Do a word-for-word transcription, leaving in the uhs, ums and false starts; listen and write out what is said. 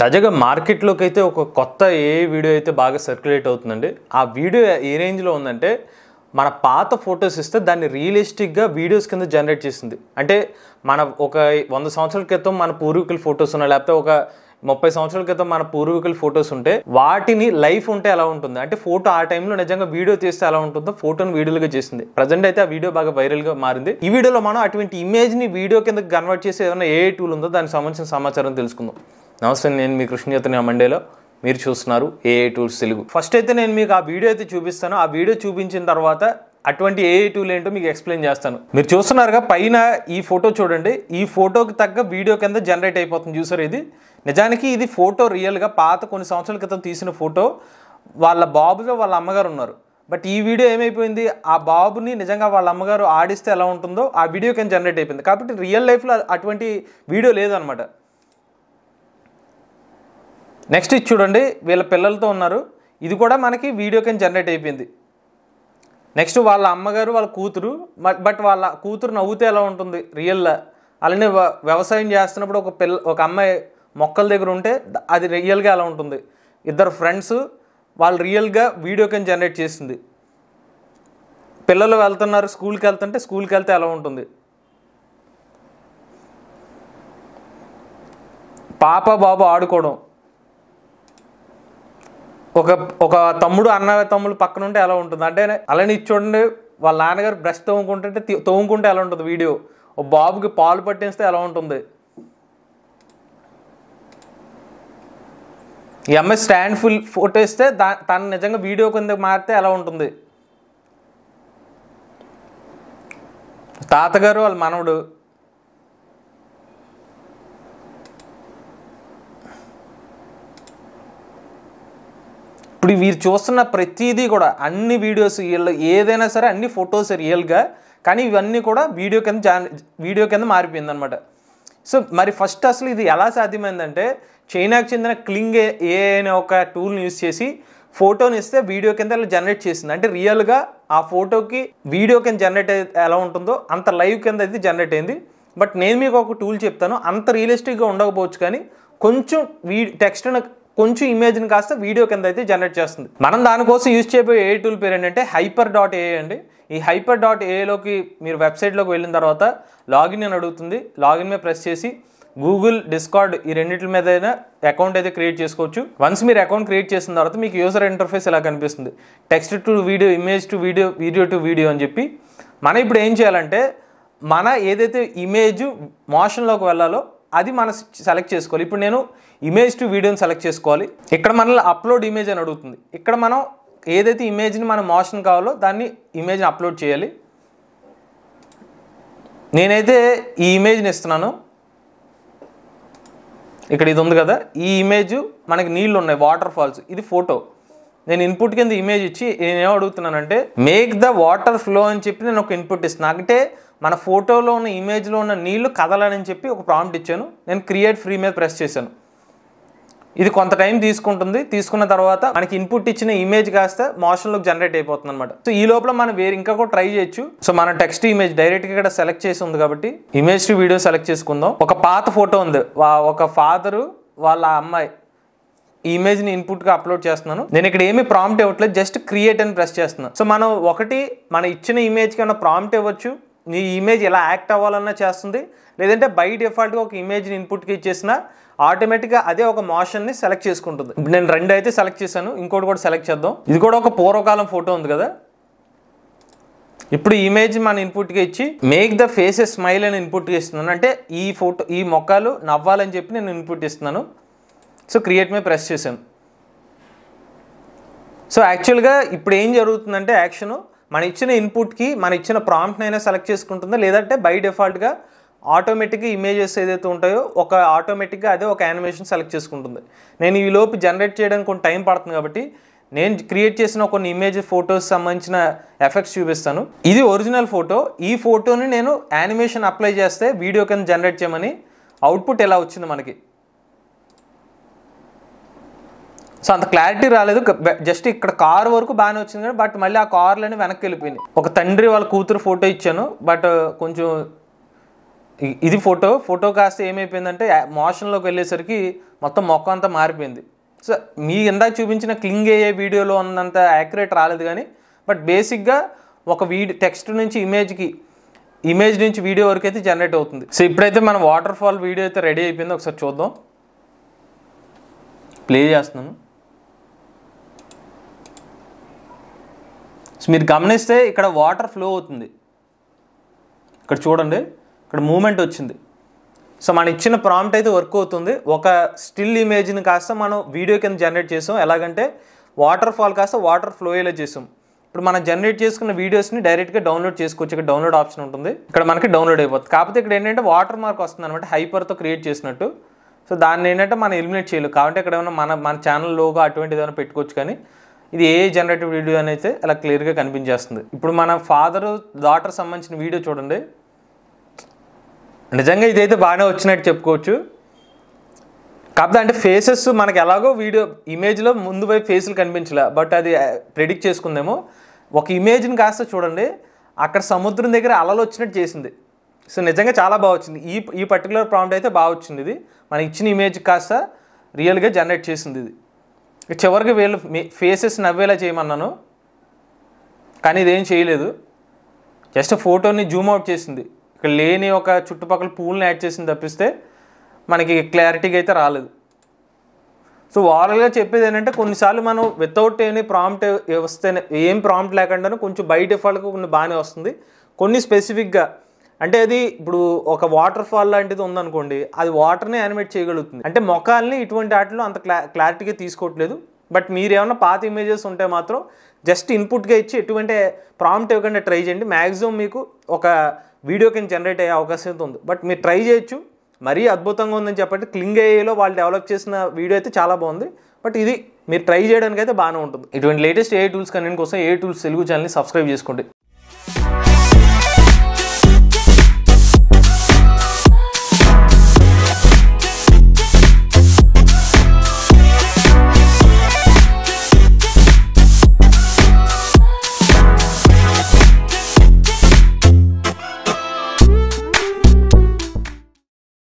తాజాగా మార్కెట్లోకి అయితే ఒక కొత్త ఏ వీడియో అయితే బాగా సర్క్యులేట్ అవుతుందండి. ఆ వీడియో ఏ రేంజ్లో ఉందంటే మన పాత ఫొటోస్ ఇస్తే దాన్ని రియలిస్టిక్గా వీడియోస్ కింద జనరేట్ చేసింది. అంటే మన ఒక వంద సంవత్సరాల క్రితం మన పూర్వీకుల ఫొటోస్ ఉన్నాయి, లేకపోతే ఒక ముప్పై సంవత్సరాల క్రితం మన పూర్వీకుల ఫొటోస్ ఉంటే వాటిని లైఫ్ ఉంటే ఎలా ఉంటుంది అంటే ఫోటో ఆ టైంలో నిజంగా వీడియో తీస్తే ఎలా ఉంటుందో ఫోటోని వీడియోలుగా చేసింది. ప్రజెంట్ అయితే ఆ వీడియో బాగా వైరల్గా మారింది. ఈ వీడియోలో మనం అటువంటి ఇమేజ్ని వీడియో కింద కన్వర్ట్ చేసి ఏదైనా ఏ టూల్ ఉందో దానికి సంబంధించిన సమాచారం తెలుసుకుందాం. నమస్తే, నేను మీ కృష్ణ చైతన్య మండేలో, మీరు చూస్తున్నారు ఏఐ టూల్స్ తెలుగు. ఫస్ట్ అయితే నేను మీకు ఆ వీడియో అయితే చూపిస్తాను. ఆ వీడియో చూపించిన తర్వాత అటువంటి ఏఐ టూల్ ఏంటో మీకు ఎక్స్ప్లెయిన్ చేస్తాను. మీరు చూస్తున్నారుగా పైన ఈ ఫోటో చూడండి. ఈ ఫోటోకి తగ్గ వీడియో కింద జనరేట్ అయిపోతుంది. చూసారు, ఇది నిజానికి ఇది ఫోటో రియల్గా పాత కొన్ని సంవత్సరాల క్రితం తీసిన ఫోటో. వాళ్ళ బాబుగా వాళ్ళ అమ్మగారు ఉన్నారు. బట్ ఈ వీడియో ఏమైపోయింది, ఆ బాబుని నిజంగా వాళ్ళ అమ్మగారు ఆడిస్తే ఎలా ఉంటుందో ఆ వీడియో కింద జనరేట్ అయిపోయింది. కాబట్టి రియల్ లైఫ్లో అటువంటి వీడియో లేదనమాట. నెక్స్ట్ ఇది చూడండి, వీళ్ళ పిల్లలతో ఉన్నారు. ఇది కూడా మనకి వీడియో కింద జనరేట్ అయిపోయింది. నెక్స్ట్ వాళ్ళ అమ్మగారు వాళ్ళ కూతురు, బట్ వాళ్ళ కూతురు నవ్వుతే ఎలా ఉంటుంది రియల్గా. అలానే వ్యవసాయం చేస్తున్నప్పుడు ఒక పిల్ల ఒక అమ్మాయి మొక్కల దగ్గర ఉంటే అది రియల్గా ఎలా ఉంటుంది. ఇద్దరు ఫ్రెండ్స్ వాళ్ళు రియల్గా వీడియో కింద జనరేట్ చేసింది. పిల్లలు వెళ్తున్నారు స్కూల్కి వెళ్తుంటే స్కూల్కి వెళ్తే ఎలా ఉంటుంది. పాప బాబు ఆడుకోవడం, ఒక ఒక తమ్ముడు అన్న తమ్ముడు పక్కన ఉంటే ఎలా ఉంటుంది. అంటే అలానే ఇది చూడండి, వాళ్ళ నాన్నగారు బ్రష్ తోముకుంటుంటే తోముకుంటే ఎలా ఉంటుంది వీడియో. ఒక బాబుకి పాలు పట్టిస్తే ఎలా ఉంటుంది. ఈ అమ్మాయి స్టాండ్ ఫుల్ ఫోటో ఇస్తే దా తను నిజంగా వీడియో కింద మారితే ఎలా ఉంటుంది. తాతగారు వాళ్ళ మనవడు, ఇప్పుడు వీరు చూస్తున్న ప్రతిదీ కూడా అన్ని వీడియోస్ ఏదైనా సరే అన్ని ఫొటోస్ రియల్గా, కానీ ఇవన్నీ కూడా వీడియో కింద జాన్ వీడియో కింద మారిపోయింది అనమాట. సో మరి ఫస్ట్ అసలు ఇది ఎలా సాధ్యమైందంటే చైనాకు చెందిన క్లింగ్ ఏ అనే ఒక టూల్ని యూజ్ చేసి ఫోటోని ఇస్తే వీడియో కింద జనరేట్ చేసింది. అంటే రియల్గా ఆ ఫోటోకి వీడియో కింద జనరేట్ ఎలా ఉంటుందో అంత లైవ్ కింద అయితే జనరేట్ అయింది. బట్ నేను మీకు ఒక టూల్ చెప్తాను, అంత రియలిస్టిక్గా ఉండకపోవచ్చు, కానీ కొంచెం వీ టెక్స్ట్ని కొంచెం ఇమేజ్ని కాస్త వీడియో కింద అయితే జనరేట్ చేస్తుంది. మనం దానికోసం యూజ్ చేయబోయే ఏ టూల్ పేరు ఏంటంటే హైపర్ డాట్ ఏఐ అండి. ఈ హైపర్ డాట్ ఏఐలోకి మీరు వెబ్సైట్లోకి వెళ్ళిన తర్వాత లాగిన్ అని అడుగుతుంది. లాగిన్ మీద ప్రెస్ చేసి గూగుల్, డిస్కార్డ్ ఈ రెండింటి మీద అయినా అకౌంట్ అయితే క్రియేట్ చేసుకోవచ్చు. వన్స్ మీరు అకౌంట్ క్రియేట్ చేసిన తర్వాత మీకు యూజర్ ఇంటర్ఫేస్ ఇలా కనిపిస్తుంది. Text to video, image to video, video to video అని చెప్పి మనం ఇప్పుడు ఏం చేయాలంటే మన ఏదైతే ఇమేజ్ మోషన్లోకి వెళ్ళాలో అది మనం సెలెక్ట్ చేసుకోవాలి. ఇప్పుడు నేను ఇమేజ్ టు వీడియోని సెలెక్ట్ చేసుకోవాలి. ఇక్కడ మనల్ని అప్లోడ్ ఇమేజ్ అని అడుగుతుంది. ఇక్కడ మనం ఏదైతే ఇమేజ్ని మన మోషన్ కావాలో దాన్ని ఇమేజ్ని అప్లోడ్ చేయాలి. నేనైతే ఈ ఇమేజ్ని ఇస్తున్నాను. ఇక్కడ ఇది ఉంది కదా, ఈ ఇమేజ్ మనకి నీళ్ళు ఉన్నాయి, వాటర్ ఫాల్స్, ఇది ఫోటో. నేను ఇన్పుట్ కింద ఇమేజ్ ఇచ్చి నేనేం అడుగుతున్నానంటే మేక్ ద వాటర్ ఫ్లో అని చెప్పి నేను ఒక ఇన్పుట్ ఇస్తున్నాను. అంటే మన ఫోటోలో ఉన్న ఇమేజ్లో ఉన్న నీళ్లు కదలని చెప్పి ఒక ప్రాంప్ట్ ఇచ్చాను. నేను క్రియేట్ ఫ్రీ మీద ప్రెస్ చేశాను. ఇది కొంత టైం తీసుకుంటుంది. తీసుకున్న తర్వాత మనకి ఇన్పుట్ ఇచ్చిన ఇమేజ్ కాస్త మోషన్లోకి జనరేట్ అయిపోతుంది అనమాట. సో ఈ లోపల మనం వేరే ఇంకా కూడా ట్రై చేయొచ్చు. సో మన టెక్స్ట్ ఇమేజ్ డైరెక్ట్గా ఇక్కడ సెలెక్ట్ చేసి ఉంది కాబట్టి ఇమేజ్ టు వీడియో సెలెక్ట్ చేసుకుందాం. ఒక పాత ఫోటో ఉంది, ఒక ఫాదరు వాళ్ళ అమ్మాయి. ఈ ఇమేజ్ని ఇన్పుట్గా అప్లోడ్ చేస్తున్నాను. నేను ఇక్కడ ఏమి ప్రాంప్ట్ ఇవ్వట్లేదు, జస్ట్ క్రియేట్ అని ప్రెస్ చేస్తున్నాను. సో మనం ఒకటి మన ఇచ్చిన ఇమేజ్కి ఏమైనా ప్రాంప్ట్ ఇవ్వచ్చు, నీ ఇమేజ్ ఎలా యాక్ట్ అవ్వాలన్నా చేస్తుంది. లేదంటే బై డిఫాల్ట్గా ఒక ఇమేజ్ని ఇన్పుట్కి ఇచ్చేసిన ఆటోమేటిక్గా అదే ఒక మోషన్ని సెలెక్ట్ చేసుకుంటుంది. ఇప్పుడు నేను రెండు అయితే సెలెక్ట్ చేశాను, ఇంకోటి కూడా సెలెక్ట్ చేద్దాం. ఇది కూడా ఒక పూర్వకాలం ఫోటో ఉంది కదా. ఇప్పుడు ఇమేజ్ మన ఇన్పుట్గా ఇచ్చి మేక్ ద ఫేసెస్ స్మైల్ అని ఇన్పుట్గా ఇస్తున్నాను. అంటే ఈ ఫోటో ఈ మొక్కలు నవ్వాలని చెప్పి నేను ఇన్పుట్ ఇస్తున్నాను. సో క్రియేట్ మీద ప్రెస్ చేశాను. సో యాక్చువల్గా ఇప్పుడు ఏం జరుగుతుందంటే యాక్షన్ మన ఇచ్చిన ఇన్పుట్కి మన ఇచ్చిన ప్రాంప్ట్ని అయినా సెలెక్ట్ చేసుకుంటుందా, లేదంటే బై డిఫాల్ట్గా ఆటోమేటిక్గా ఇమేజెస్ ఏదైతే ఉంటాయో ఒక ఆటోమేటిక్గా అదే ఒక యానిమేషన్ సెలెక్ట్ చేసుకుంటుంది. నేను ఈ లోపు జనరేట్ చేయడానికి కొంచెం టైం పడుతుంది కాబట్టి నేను క్రియేట్ చేసిన కొన్ని ఇమేజ్ ఫొటోస్ సంబంధించిన ఎఫెక్ట్స్ చూపిస్తాను. ఇది ఒరిజినల్ ఫోటో. ఈ ఫోటోని నేను యానిమేషన్ అప్లై చేస్తే వీడియో కింద జనరేట్ చేయమని అవుట్పుట్ ఎలా వచ్చింది మనకి. సో అంత క్లారిటీ రాలేదు, జస్ట్ ఇక్కడ కార్ వరకు బాగానే వచ్చింది కానీ బట్ మళ్ళీ ఆ కార్లని వెనక్కి వెళ్ళిపోయింది. ఒక తండ్రి వాళ్ళ కూతురు ఫోటో ఇచ్చాను, బట్ కొంచెం ఇది ఫోటో ఫోటో కాస్త ఏమైపోయిందంటే మోషన్లోకి వెళ్ళేసరికి మొత్తం మొక్క అంతా మారిపోయింది. సో మీ ఇందాక చూపించిన క్లింగ్ అయ్యే వీడియోలో ఉన్నంత యాక్యురేట్ రాలేదు కానీ బట్ బేసిక్గా ఒక వీడియో టెక్స్ట్ నుంచి ఇమేజ్కి ఇమేజ్ నుంచి వీడియో వరకు అయితే జనరేట్ అవుతుంది. సో ఇప్పుడైతే మన వాటర్ ఫాల్ వీడియో అయితే రెడీ అయిపోయింది. ఒకసారి చూద్దాం. ప్లే చేస్తున్నాను. సో మీరు గమనిస్తే ఇక్కడ వాటర్ ఫ్లో అవుతుంది. ఇక్కడ చూడండి, ఇక్కడ మూమెంట్ వచ్చింది. సో మన ఇచ్చిన ప్రాంప్ట్ అయితే వర్క్ అవుతుంది. ఒక స్టిల్ ఇమేజ్ని కాస్త మనం వీడియో కింద జనరేట్ చేసాం. ఎలాగంటే వాటర్ ఫాల్ కాస్త వాటర్ ఫ్లో అయ్యేలా చేసాం. ఇప్పుడు మనం జనరేట్ చేసుకున్న వీడియోస్ని డైరెక్ట్గా డౌన్లోడ్ చేసుకోవచ్చు. ఇక్కడ డౌన్లోడ్ ఆప్షన్ ఉంటుంది, ఇక్కడ మనకి డౌన్లోడ్ అయిపోతుంది. కాకపోతే ఇక్కడ ఏంటంటే వాటర్ మార్క్ వస్తుంది అనమాట, హైపర్తో క్రియేట్ చేసినట్టు. సో దాన్ని ఏంటంటే మనం ఎలిమినేట్ చేయలేము. కాబట్టి ఇక్కడ ఏమైనా మన మన ఛానల్ లోగో అటువంటిది ఏమైనా పెట్టుకోవచ్చు. కానీ ఇది ఏ జనరేటివ్ వీడియో అని అయితే అలా క్లియర్గా కనిపించేస్తుంది. ఇప్పుడు మన ఫాదరు డాటర్ సంబంధించిన వీడియో చూడండి. నిజంగా ఇదైతే బాగానే వచ్చినట్టు చెప్పుకోవచ్చు. కాకపోతే అంటే ఫేసెస్ మనకి ఎలాగో వీడియో ఇమేజ్లో ముందు వైపు ఫేసులు కనిపించలే, బట్ అది ప్రెడిక్ట్ చేసుకుందేమో. ఒక ఇమేజ్ని కాస్త చూడండి, అక్కడ సముద్రం దగ్గర అలలు వచ్చినట్టు చేసింది. సో నిజంగా చాలా బాగా వచ్చింది. ఈ ఈ పర్టికులర్ ప్రాంప్ట్ అయితే బాగా వచ్చింది. ఇది మన ఇచ్చిన ఇమేజ్ కాస్త రియల్గా జనరేట్ చేసింది. ఇది చివరికి వీళ్ళు ఫేసెస్ నవ్వేలా చేయమన్నాను, కానీ ఇదేం చేయలేదు. జస్ట్ ఫోటోని జూమ్ అవుట్ చేసింది. ఇక్కడ లేని ఒక చుట్టుపక్కల పూల్ని యాడ్ చేసింది తప్పిస్తే మనకి క్లారిటీగా అయితే రాలేదు. సో ఓవరాల్గా చెప్పేది ఏంటంటే కొన్నిసార్లు మనం వితౌట్ ఎనీ ప్రాంప్ట్ వస్తేనే, ఏం ప్రాంప్ట్ లేకుండానే కొంచెం బై డిఫాల్ట్గా కొన్ని బాగానే వస్తుంది. కొన్ని స్పెసిఫిక్గా అంటే అది ఇప్పుడు ఒక వాటర్ ఫాల్ లాంటిది ఉందనుకోండి, అది వాటర్ని యానిమేట్ చేయగలుగుతుంది. అంటే మొక్కల్ని ఇటువంటి వాటిలో అంత క్లా క్లారిటీగా తీసుకోవట్లేదు. బట్ మీరు ఏమైనా పాత ఇమేజెస్ ఉంటే మాత్రం జస్ట్ ఇన్పుట్గా ఇచ్చి ఎటువంటి ప్రాంప్ట్ ఇవ్వకుండా ట్రై చేయండి. మ్యాక్సిమం మీకు ఒక వీడియో కింద జనరేట్ అయ్యే అవకాశం అయితే ఉంది. బట్ మీరు ట్రై చేయొచ్చు. మరీ అద్భుతంగా ఉందని చెప్పండి, క్లింగ్ ఏఐలో వాళ్ళు డెవలప్ చేసిన వీడియో అయితే చాలా బాగుంది. బట్ ఇది మీరు ట్రై చేయడానికి అయితే బాగానే ఉంటుంది. ఇటువంటి లేటెస్ట్ ఏ టూల్స్ కనెంట్ కోసం ఏ టూల్స్ తెలుగు ఛానల్ని సబ్స్క్రైబ్ చేసుకోండి.